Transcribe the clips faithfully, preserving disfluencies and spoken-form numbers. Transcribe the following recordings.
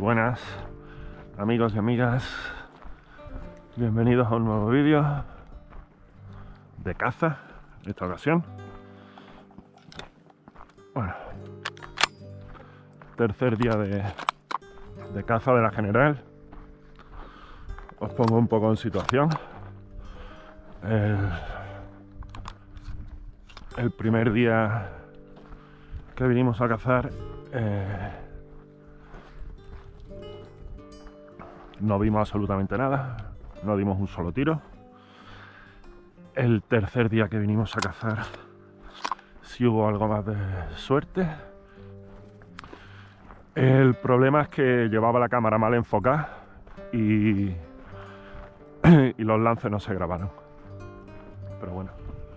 buenas amigos y amigas, bienvenidos a un nuevo vídeo de caza en esta ocasión. Bueno, tercer día de, de caza de la general. Os pongo un poco en situación. El, el primer día que vinimos a cazar eh, no vimos absolutamente nada, no dimos un solo tiro. El tercer día que vinimos a cazar sí hubo algo más de suerte. El problema es que llevaba la cámara mal enfocada y, y los lances no se grabaron. Pero bueno.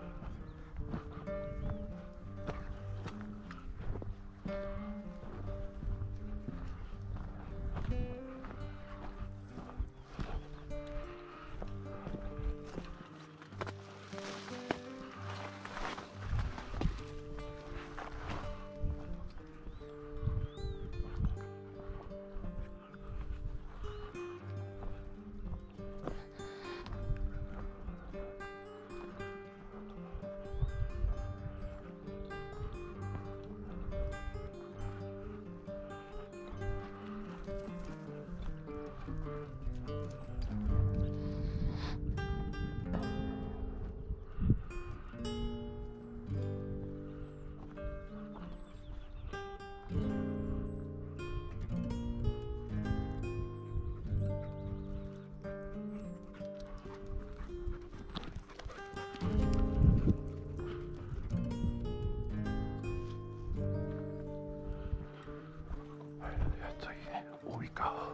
Ubicado.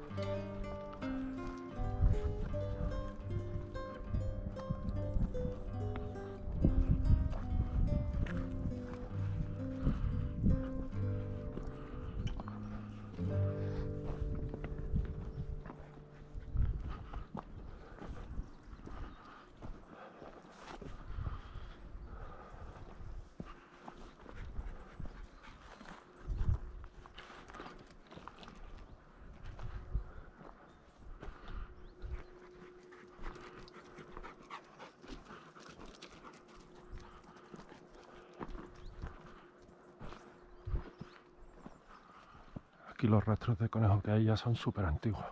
Aquí los rastros de conejo que hay ya son súper antiguos.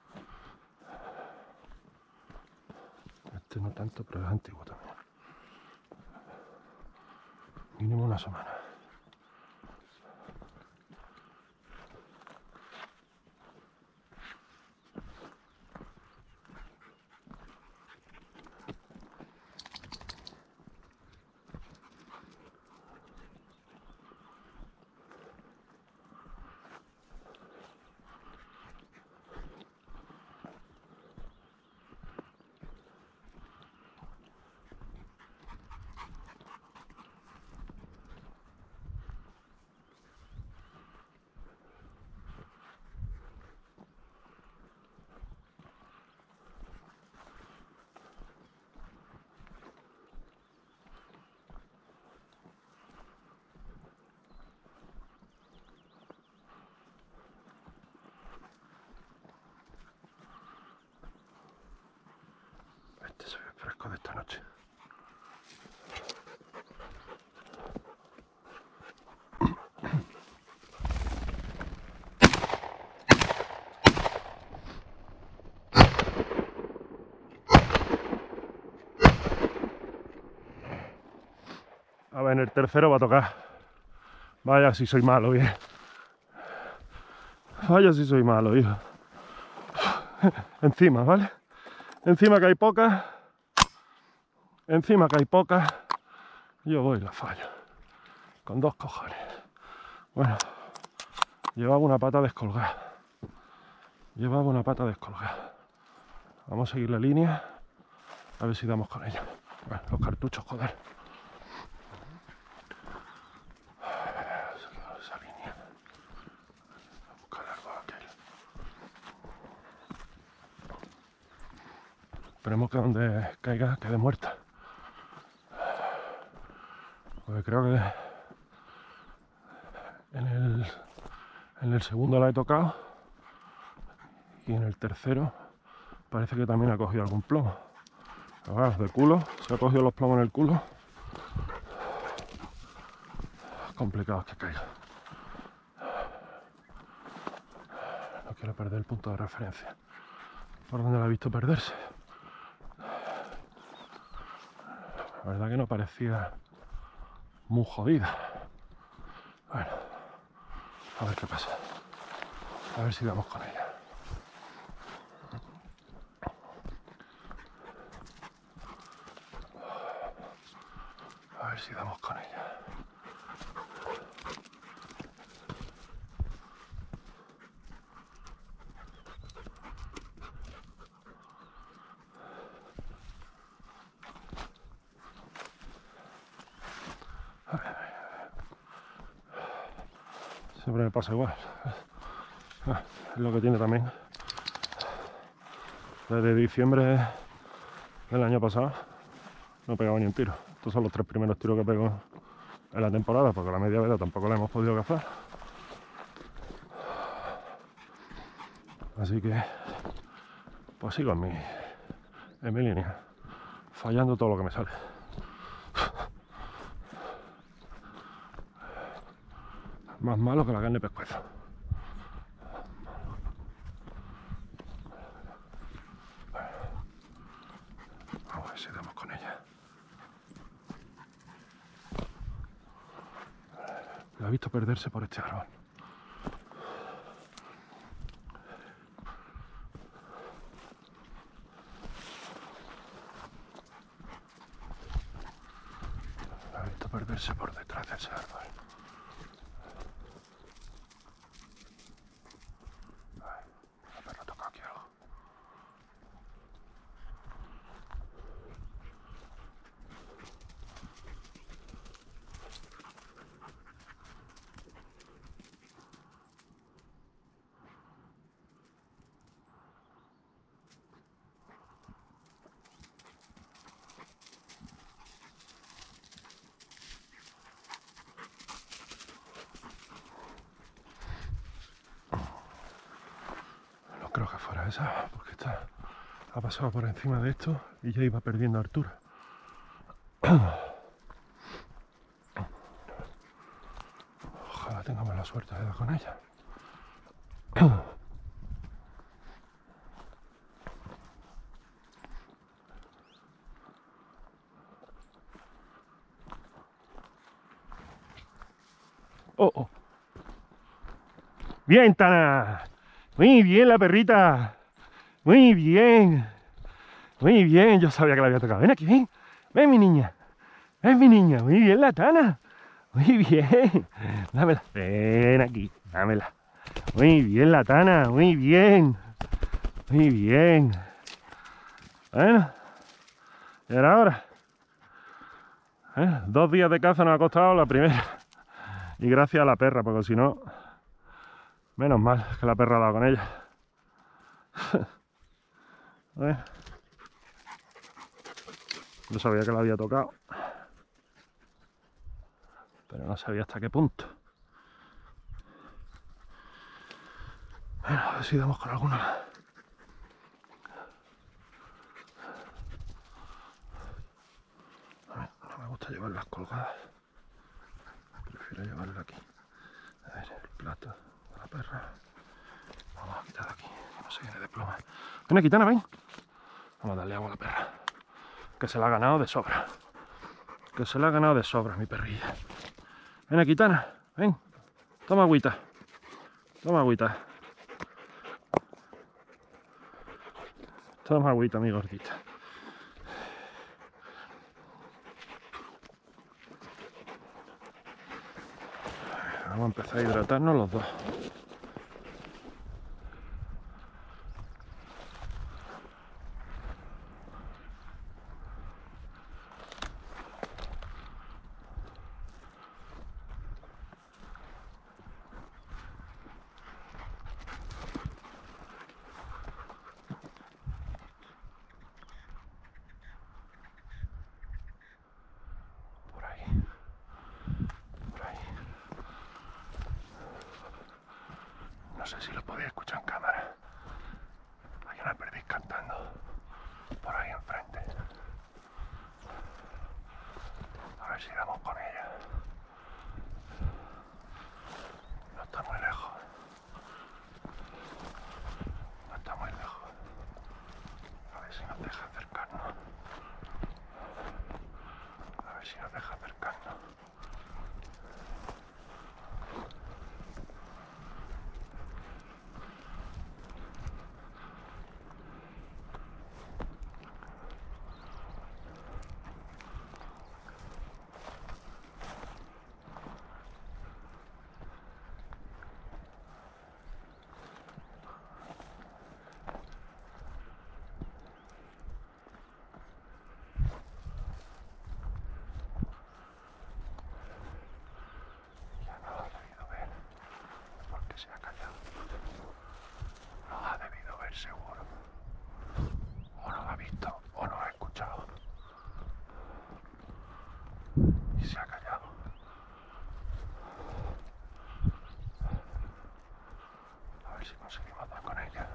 Este no tanto, pero es antiguo también. Mínimo una semana. Este se ve fresco de esta noche. A ver, en el tercero va a tocar. Vaya si soy malo, bien. Vaya si soy malo, hijo. Encima, ¿vale? Encima que hay pocas. Encima que hay pocas. Yo voy y la fallo. Con dos cojones. Bueno. Llevaba una pata descolgada. Llevaba una pata descolgada. Vamos a seguir la línea. A ver si damos con ella. Bueno, los cartuchos, joder. Esa línea. A buscar algo aquel. Esperemos que donde caiga quede muerta. Porque creo que en el, en el segundo la he tocado Y en el tercero parece que también ha cogido algún plomo. Pero claro, de culo, se ha cogido los plomos en el culo. Complicado es que caiga. No quiero perder el punto de referencia. ¿Por dónde la he visto perderse? La verdad que no parecía muy jodida. Bueno, a ver qué pasa. A ver si damos con ella. A ver si damos con ella. Siempre me pasa igual. Es lo que tiene también. Desde diciembre del año pasado no he pegado ni un tiro. Estos son los tres primeros tiros que pego en la temporada, porque la media vela tampoco la hemos podido cazar. Así que pues sigo en mi, en mi línea, fallando todo lo que me sale. Más malo que la carne de pescuezo. Vamos a ver si damos con ella. La he visto perderse por este árbol. La he visto perderse por detrás de ese árbol. Creo que fuera esa, porque esta ha pasado por encima de esto y ya iba perdiendo altura. Ojalá tengamos la suerte de dar con ella. Oh, oh. Bien, Tana. Muy bien la perrita. Muy bien. Muy bien. Yo sabía que la había tocado. Ven aquí, ven. Ven, mi niña. Ven, mi niña. Muy bien la Tana. Muy bien. Dámela. Ven aquí. Dámela. Muy bien la Tana. Muy bien. Muy bien. Bueno. Y ahora. ¿Eh? Dos días de caza nos ha costado la primera. Y gracias a la perra, porque si no... Menos mal que la perra ha dado con ella. Bueno. Yo sabía que la había tocado, pero no sabía hasta qué punto. Bueno, a ver si damos con alguna. A ver, no me gusta llevarlas colgadas. Prefiero llevarla aquí. A ver, el plato de la perra. Vamos a quitar de aquí, que no se viene de pluma. Ven aquí, Tana, ven. Vamos a darle agua a la perra. Que se la ha ganado de sobra. Que se la ha ganado de sobra, mi perrilla. Ven aquí, Tana, ven. Toma agüita. Toma agüita. Toma agüita, mi gordita. Vamos a empezar a hidratarnos los dos. No sé si lo podéis escuchar en cámara. si conseguimos dar con ella.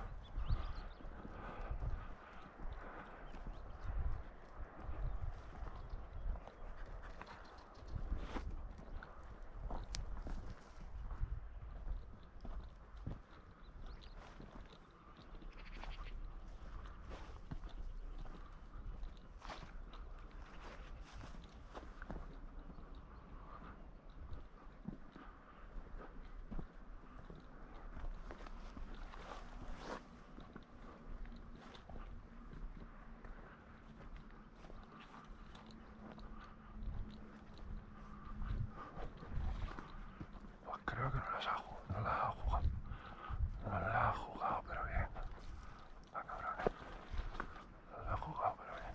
Creo que no las ha jugado, no las ha jugado, no las ha jugado, pero bien. Ah, cabrones, no las ha jugado, pero bien.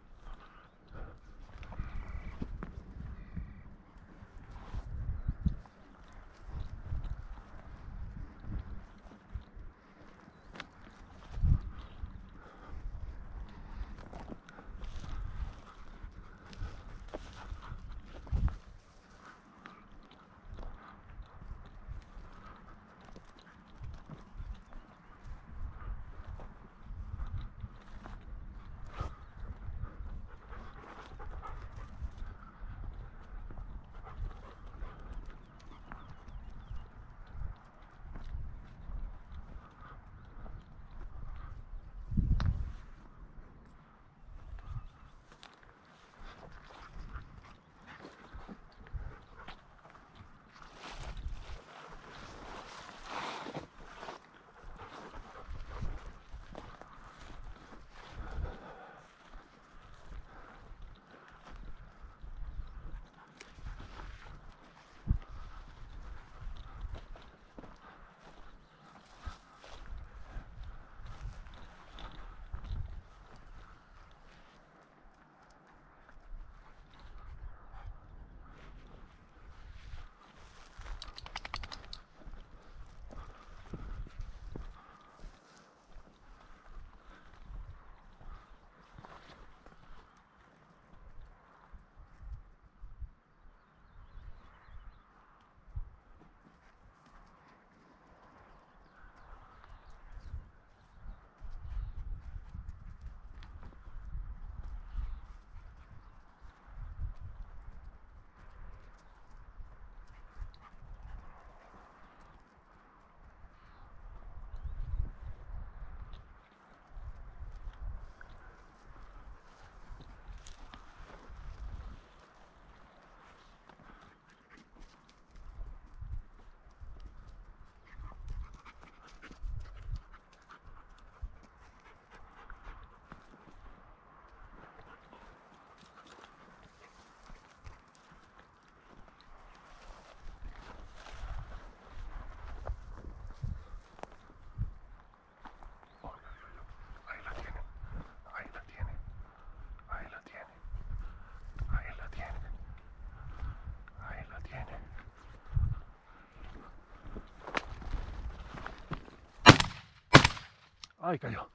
Ay, cayó.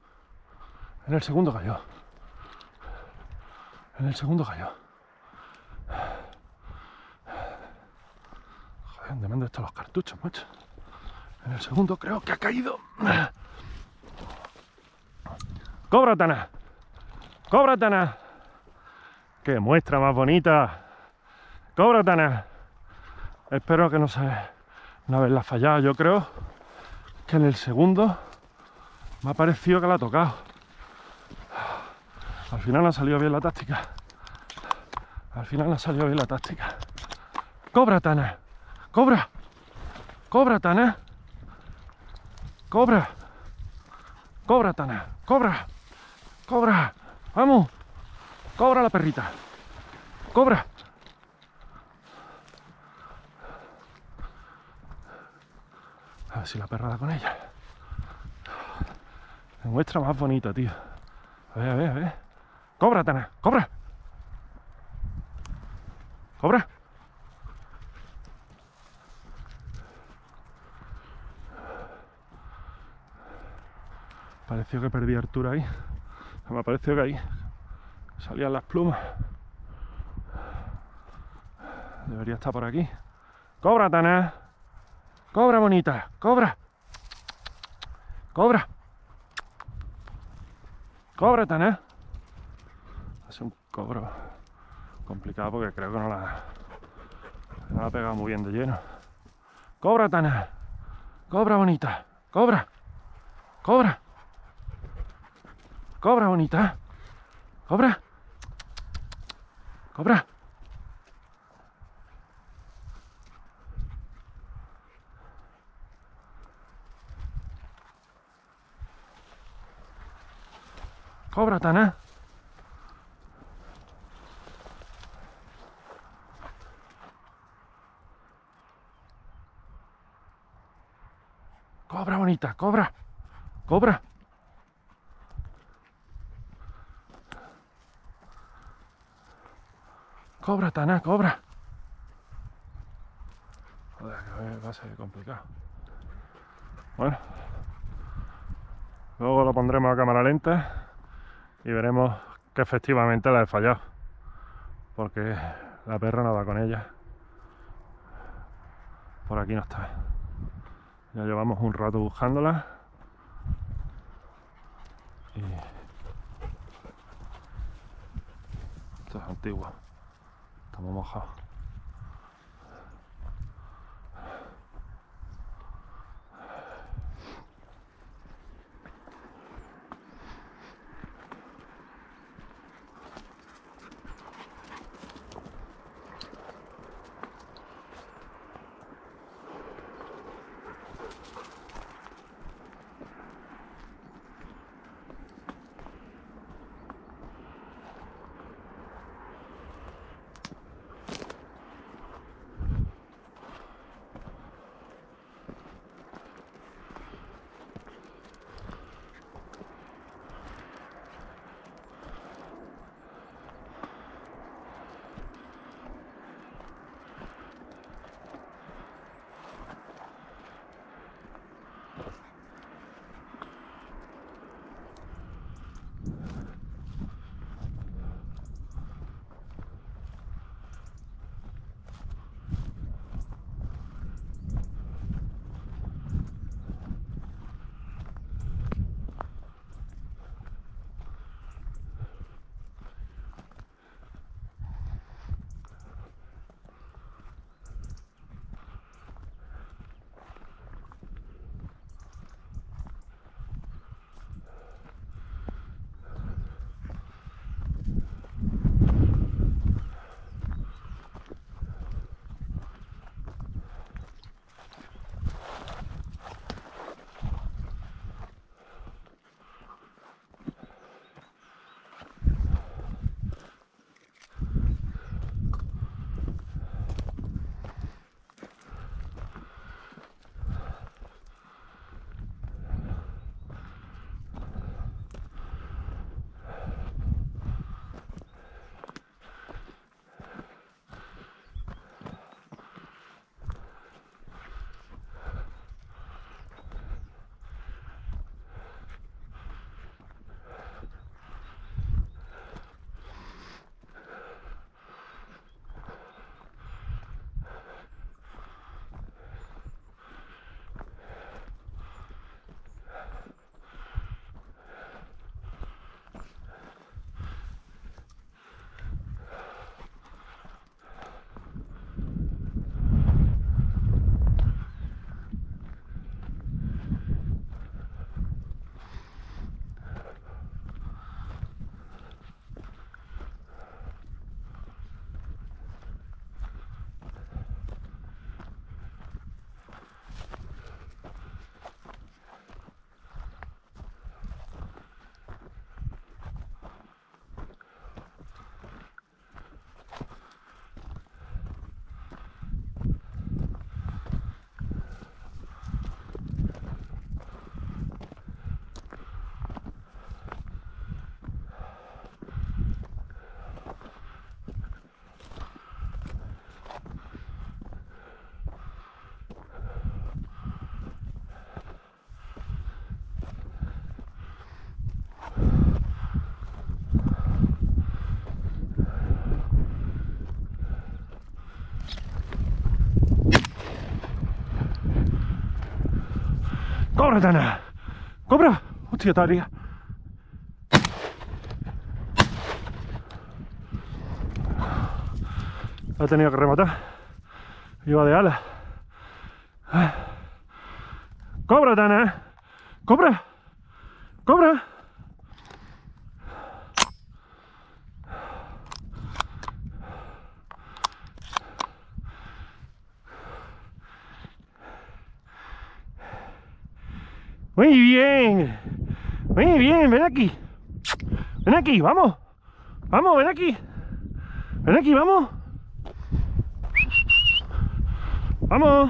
En el segundo cayó. En el segundo cayó. Joder, ¿dónde mando estos los cartuchos, macho? En el segundo creo que ha caído. ¡Cobra, Tana! ¡Cobra, Tana! ¡Qué muestra más bonita! ¡Cobra, Tana! Espero que no se no haberla fallado. Yo creo que en el segundo me ha parecido que la ha tocado. Al final ha salido bien la táctica. Al final ha salido bien la táctica. ¡Cobra, Tana! ¡Cobra! ¡Cobra, Tana! ¡Cobra! ¡Cobra, Tana! ¡Cobra! ¡Cobra! ¡Vamos! ¡Cobra la perrita! ¡Cobra! A ver si la perra da con ella. Me muestra más bonita, tío. A ver, a ver, a ver. ¡Cobra, Tana! ¡Cobra! ¡Cobra! Pareció que perdí a Arturo ahí. Me pareció que ahí salían las plumas. Debería estar por aquí. ¡Cobra, Tana! ¡Cobra, bonita! ¡Cobra! Cobra. Cobra, Taná. Hace un cobro complicado porque creo que no la, no la ha pegado muy bien de lleno. Cobra, Taná. Cobra bonita. Cobra. Cobra. Cobra bonita. Cobra. Cobra. Cobra, Taná. Cobra bonita, cobra. Cobra. Cobra, Taná, cobra. Joder, que va a ser complicado. Bueno. Luego lo pondremos a cámara lenta y veremos que efectivamente la he fallado. Porque la perra no va con ella. Por aquí no está. Ya llevamos un rato buscándola. Y esto es antiguo. Estamos mojados. Cobra, Taná. ¡Cobra! ¡Hostia, está arriba! Ha tenido que rematar. Iba de ala. ¡Cobra, Tana! ¡Cobra! ¡Cobra! Muy bien, muy bien, ven aquí, ven aquí, vamos, vamos, ven aquí, ven aquí, vamos, vamos,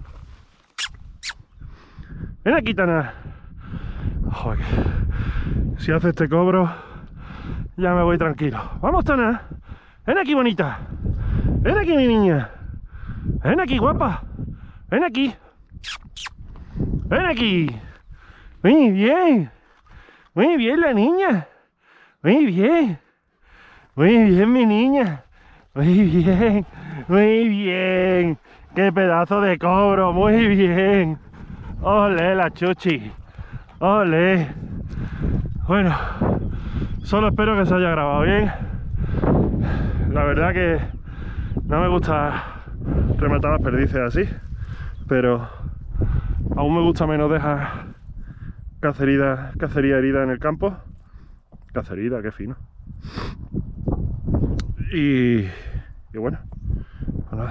ven aquí, Tana. Joder, si hace este cobro, ya me voy tranquilo. Vamos, Tana, ven aquí, bonita, ven aquí, mi niña, ven aquí, guapa, ven aquí, ven aquí. Muy bien, muy bien la niña, muy bien, muy bien mi niña, muy bien, muy bien, qué pedazo de cobro, muy bien, ole la chuchi, ole. Bueno, solo espero que se haya grabado bien. La verdad que no me gusta rematar las perdices así, pero aún me gusta menos dejar Cacería, cacería herida en el campo. Cacería, qué fino. Y, y bueno, pues nada.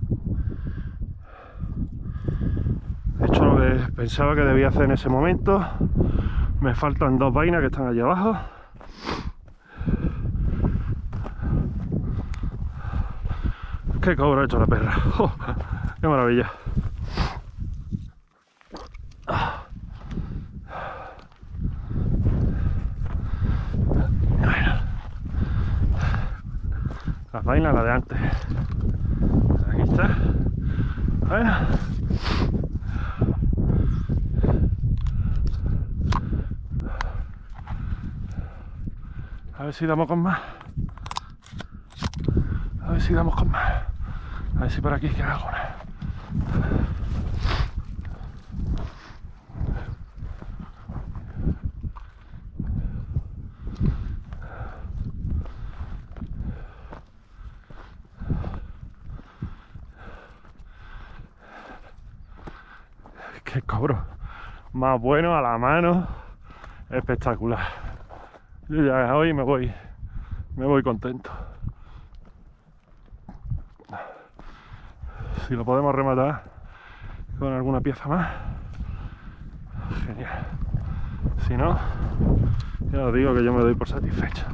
He hecho lo que pensaba que debía hacer en ese momento. Me faltan dos vainas que están allí abajo. Qué cobro ha hecho la perra. Oh, qué maravilla. Las vainas, la de antes. Aquí está. Bueno. A ver si damos con más. A ver si damos con más. A ver si por aquí queda alguna. Qué cobro más bueno a la mano, espectacular. Yo ya hoy me voy, me voy contento. Si lo podemos rematar con alguna pieza más, genial. Si no, ya os digo que yo me doy por satisfecho.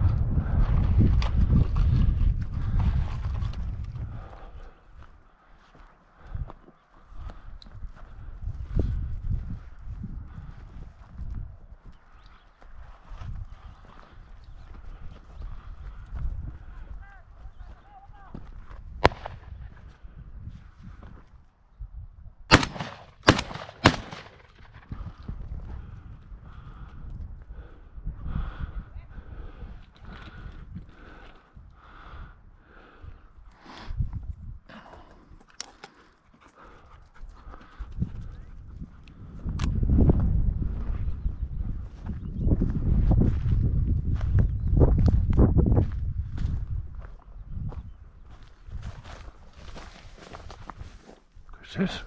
¿Qué es eso?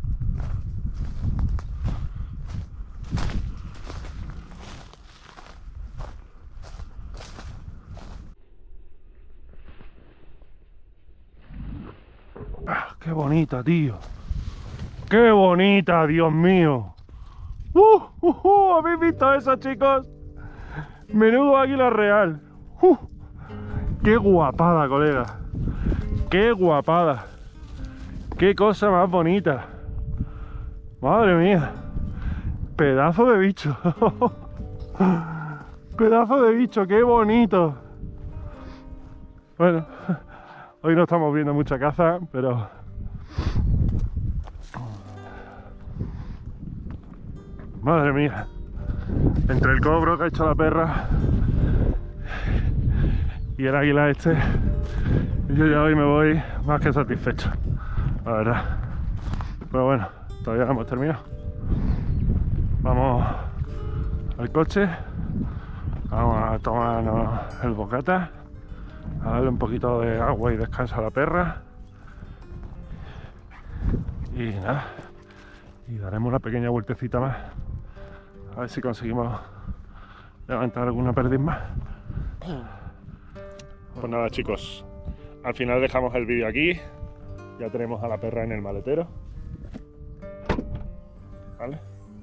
Ah, qué bonita, tío. ¡Qué bonita, Dios mío! ¡Uh! uh, uh ¿Habéis visto eso, chicos? Menudo águila real. ¡Uh! ¡Qué guapada, colega! ¡Qué guapada! ¡Qué cosa más bonita! ¡Madre mía! ¡Pedazo de bicho! ¡Pedazo de bicho! ¡Qué bonito! Bueno, hoy no estamos viendo mucha caza, pero... ¡Madre mía! Entre el cobro que ha hecho la perra y el águila este, yo ya hoy me voy más que satisfecho, la verdad. Pero bueno, todavía no hemos terminado. Vamos al coche, vamos a tomarnos el bocata, a darle un poquito de agua y descanso a la perra y nada, y daremos una pequeña vueltecita más a ver si conseguimos levantar alguna perdiz más. Pues nada, chicos, al final dejamos el vídeo aquí. Ya tenemos a la perra en el maletero, ¿vale?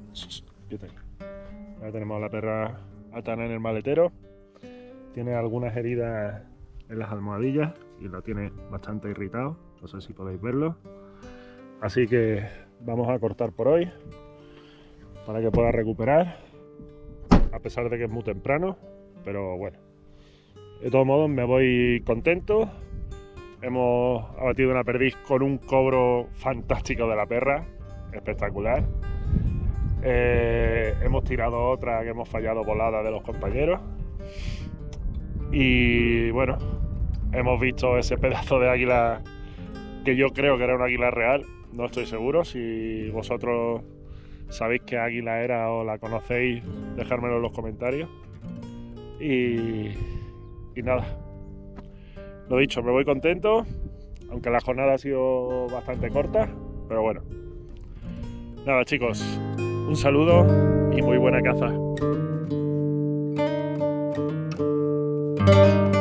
Ya tenemos a la perra atada en el maletero. Tiene algunas heridas en las almohadillas y lo tiene bastante irritado, no sé si podéis verlo. Así que vamos a cortar por hoy para que pueda recuperar, a pesar de que es muy temprano, pero bueno, de todos modos me voy contento. Hemos abatido una perdiz con un cobro fantástico de la perra, espectacular. Eh, hemos tirado otra que hemos fallado volada de los compañeros. Y bueno, hemos visto ese pedazo de águila que yo creo que era un águila real. No estoy seguro. Si vosotros sabéis qué águila era o la conocéis, dejármelo en los comentarios. Y, y nada, lo dicho, me voy contento, aunque la jornada ha sido bastante corta, pero bueno. Nada, chicos, un saludo y muy buena caza.